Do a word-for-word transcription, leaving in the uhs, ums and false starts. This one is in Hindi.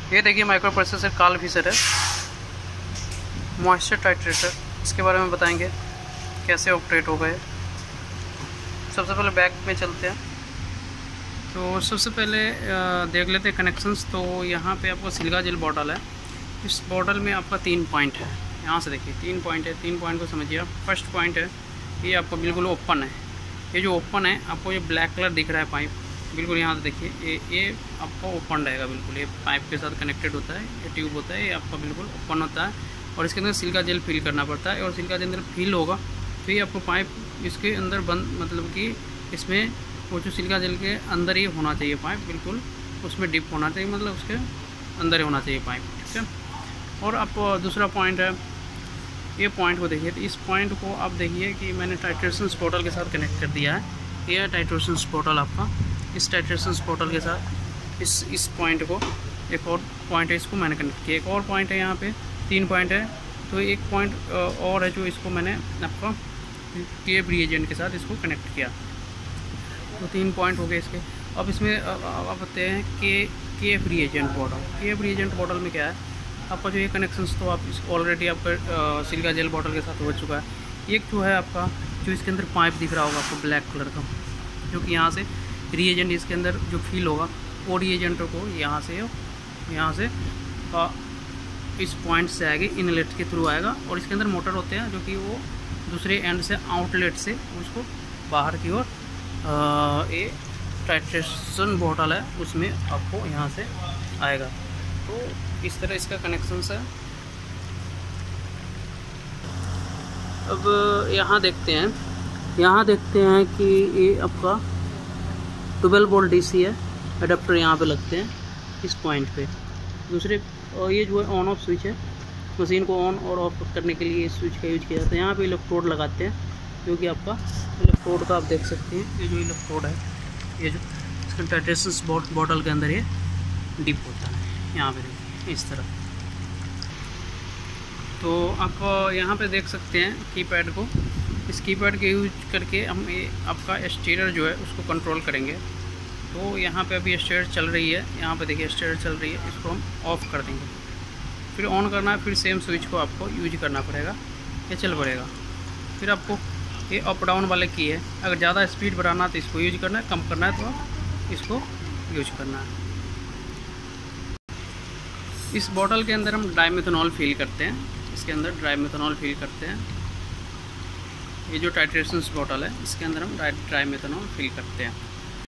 ये देखिए माइक्रो प्रोसेसर काल फिशर है, मॉइस्चर टाइट्रेटर, इसके बारे में बताएंगे कैसे ऑपरेट होगा ये। सबसे पहले बैक में चलते हैं। तो सबसे पहले देख लेते हैं कनेक्शंस। तो यहाँ पे आपको सिलिका जेल बॉटल है। इस बॉटल में आपका तीन पॉइंट है, यहाँ से देखिए तीन पॉइंट है। तीन पॉइंट को समझिए आप। फर्स्ट पॉइंट है ये आपका बिल्कुल ओपन है। ये जो ओपन है आपको ये ब्लैक कलर दिख रहा है पाइप, बिल्कुल यहाँ से देखिए ये ये आपका ओपन रहेगा बिल्कुल। ये पाइप के साथ कनेक्टेड होता है, ये ट्यूब होता है, ये आपका बिल्कुल ओपन होता है और इसके अंदर सिलिका जेल फिल करना पड़ता है। और सिलिका जेल अंदर फिल होगा तो ये आपको पाइप इसके अंदर बंद, मतलब कि इसमें वो जो सिलिका जेल के अंदर ही होना चाहिए पाइप, बिल्कुल उसमें डिप होना चाहिए, मतलब उसके अंदर ही होना चाहिए पाइप, ठीक है। और आप दूसरा पॉइंट है, ये पॉइंट को देखिए। तो इस पॉइंट को आप देखिए कि मैंने टाइट्रेशन बोतल के साथ कनेक्ट कर दिया है। ये है टाइट्रेशन बोतल आपका। इस टाइट्रेशन बोतल के साथ इस इस पॉइंट को, एक और पॉइंट है इसको मैंने कनेक्ट किया। एक और पॉइंट है, यहाँ पे तीन पॉइंट है। तो एक पॉइंट और है जो इसको मैंने आपका केप रिएजेंट के साथ इसको कनेक्ट किया। तो तीन पॉइंट हो गए इसके। अब इसमें आप बताते हैं कि केप रिएजेंट बॉटल। केप रिएजेंट बॉटल में क्या है आपका, जो ये कनेक्शंस तो आप इस ऑलरेडी आपका सिलिका जेल बॉटल के साथ हो चुका है। एक जो है आपका, जो इसके अंदर पाइप दिख रहा होगा आपको ब्लैक कलर का, जो कि यहाँ से रिएजेंट इसके अंदर जो फील होगा वो रिएजेंट को यहाँ से यहाँ से आ, इस पॉइंट से आएगा, इनलेट के थ्रू आएगा। और इसके अंदर मोटर होते हैं जो कि वो दूसरे एंड से आउटलेट से उसको बाहर की ओर ये टाइट्रेशन बॉटल है उसमें आपको यहाँ से आएगा। तो इस तरह इसका कनेक्शन है। अब यहाँ देखते हैं, यहाँ देखते हैं कि ये आपका ट्वेल्व वोल्ट डीसी है। अडेप्टर यहाँ पे लगते हैं इस पॉइंट पे। दूसरे और ये जो है ऑन ऑफ स्विच है, मशीन को ऑन और ऑफ करने के लिए इस स्विच का यूज किया जाता है। यहाँ पे इलेक्ट्रोड लगाते हैं, जो कि आपका इलेक्ट्रोड का आप देख सकते हैं। ये जो इलेक्ट्रोड है, ये जो इसका टाइट्रेशन बॉटल के अंदर ये डिप होता है, यहाँ पे देखिए इस तरह। तो आप यहाँ पे देख सकते हैं कीपैड को। इस कीपैड के यूज करके हम ये आपका स्टीयर जो है उसको कंट्रोल करेंगे। तो यहाँ पे अभी स्टीयर चल रही है, यहाँ पे देखिए स्टीयर चल रही है, इसको हम ऑफ़ कर देंगे। फिर ऑन करना है, फिर सेम स्विच को आपको यूज करना पड़ेगा, ये चल पड़ेगा। फिर आपको ये अप डाउन वाले की है, अगर ज़्यादा स्पीड बढ़ाना है तो इसको यूज करना है, कम करना है तो आप इसको यूज करना है। इस बॉटल के अंदर हम डाइमेथनॉल फिल करते हैं, इसके अंदर डाइमेथनॉल फिल करते हैं। ये जो टाइट्रेशन बॉटल है इसके अंदर हम डाइमेथनॉल फिल करते हैं।